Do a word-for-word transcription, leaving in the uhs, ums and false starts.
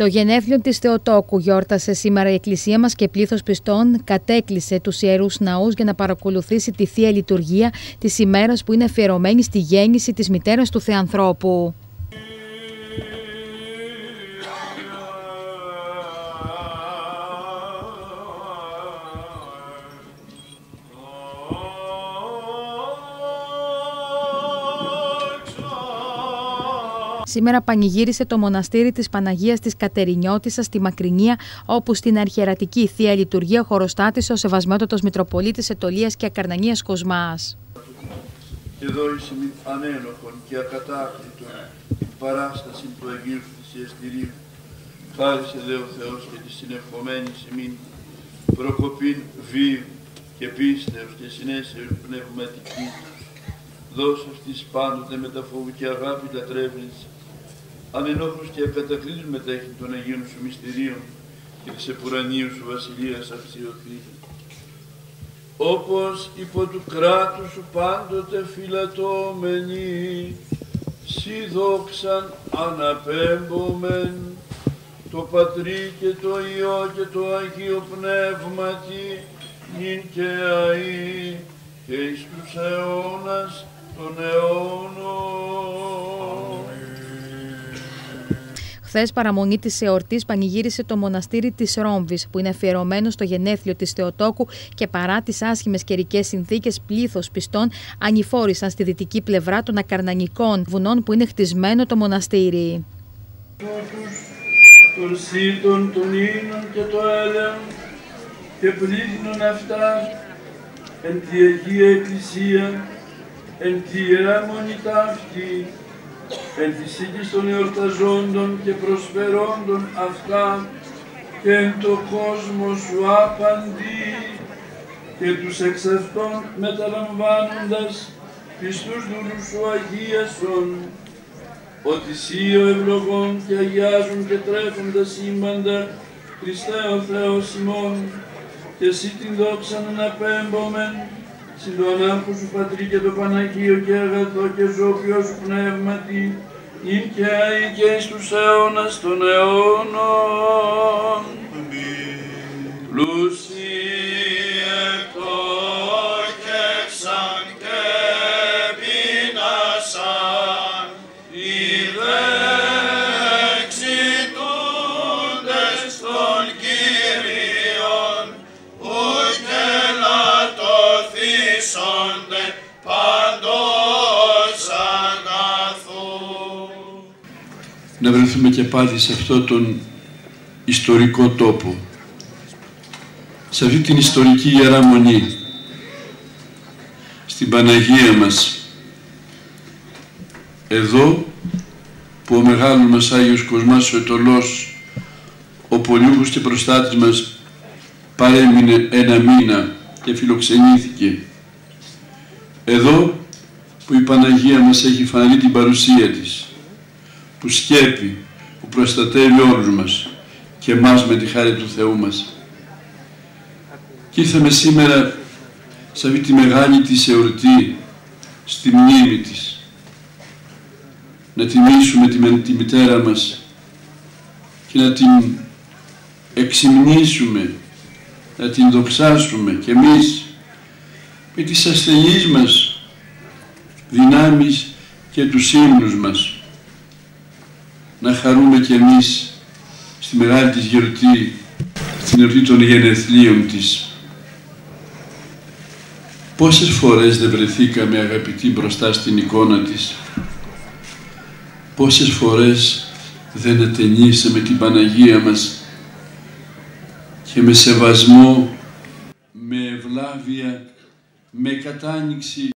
Το γενέθλιο της Θεοτόκου γιόρτασε σήμερα η Εκκλησία μας και πλήθος πιστών κατέκλυσε τους Ιερούς Ναούς για να παρακολουθήσει τη Θεία Λειτουργία της ημέρας που είναι αφιερωμένη στη γέννηση της Μητέρας του Θεανθρώπου. Σήμερα πανηγύρισε το μοναστήρι της Παναγίας της Κατερινιώτισσας στη Μακρινία, όπου στην αρχιερατική Θεία Λειτουργία χωροστάτησε ο Σεβασμιότατος Μητροπολίτης Αιτωλείας και Ακαρνανίας Κοσμάς. Και δόησε μην ανένοχον και ακατάκλητον την παράσταση του Αγίου Θυσιαστηρίου. Χάρισε δε ο Θεός και τη συνευχομένη ημίν προκοπήν βίου και πίστεως και συνέσεως πνευματικής. Δώσ' αυτής πάντοτε με τα φόβου και αγάπη λατρεύνης, ανενόχους και ακατακλείδους μετέχει των Αγίων σου μυστηρίων και της επουρανίου σου βασιλείας αξιωθεί. Όπως υπό του κράτου σου πάντοτε φυλατώμενοι, σοι δόξαν αναπέμπομεν, το Πατρί και το Υιό και το Αγίο Πνεύματι, νυν και αεί, και εις τους αιώνας των αιώνων. Χθες, παραμονή της εορτής, πανηγύρισε το μοναστήρι της Ρόμβης, που είναι αφιερωμένο στο γενέθλιο της Θεοτόκου, και παρά τις άσχημες καιρικές συνθήκες, πλήθος πιστών ανηφόρησαν στη δυτική πλευρά των Ακαρνανικών βουνών που είναι χτισμένο το μοναστήρι. Των σύτων, των ίνων και το έλεον και πλήθυνον αυτά εν τη Αγία Εκκλησία, εν τη Ιερά Μονή ταύτη, εν της οίκης των εορταζόντων και προσφερόντων αυτά και εν το κόσμο σου άπαντη, και τους εξ αυτών μεταλαμβάνοντας πιστούς δούλους σου αγίασον, ότι σύ ο ευλογών και αγιάζουν και τρέφοντα σήμαντα, Χριστέ ο Θεός ημών, και εσύ την δόξαν αναπέμπομεν, συν το ανάρχο σου Πατρί και το Παναγίο και αγαθό και ζώπιο σου πνεύματι, νυν και αεί και εις τους αιώνας των αιώνων. Πλούσιε πτώχευσαν και πείνασαν, οι δε εξητούντες των Κύριων, ουκ ελαττωθήσονται παντός αγαθού. Να βρεθούμε και πάλι σε αυτόν τον ιστορικό τόπο, σε αυτή την ιστορική Ιερά Μονή, στην Παναγία μας, εδώ που ο μεγάλος μας Άγιος Κοσμάς ο Αιτωλός, ο πολιούχος και προστάτης μας, παρέμεινε ένα μήνα και φιλοξενήθηκε. Εδώ που η Παναγία μας έχει φανεί την παρουσία της, που σκέπει, που προστατεύει όλους μας και εμάς με τη χάρη του Θεού μας. Και ήρθαμε σήμερα σε αυτή τη μεγάλη της εορτή, στη μνήμη της, να τιμήσουμε τη, τη μητέρα μας και να την εξυμνήσουμε, να την δοξάσουμε κι εμείς με τις ασθενείς μας δυνάμεις και τους ύμνους μας, να χαρούμε κι εμείς στη μεγάλη της γιορτή, στην εορτή των γενεθλίων της. Πόσες φορές δεν βρεθήκαμε, αγαπητοί, μπροστά στην εικόνα της, πόσες φορές δεν ατενίσαμε την Παναγία μας και με σεβασμό, με ευλάβεια, με κατάνοιξη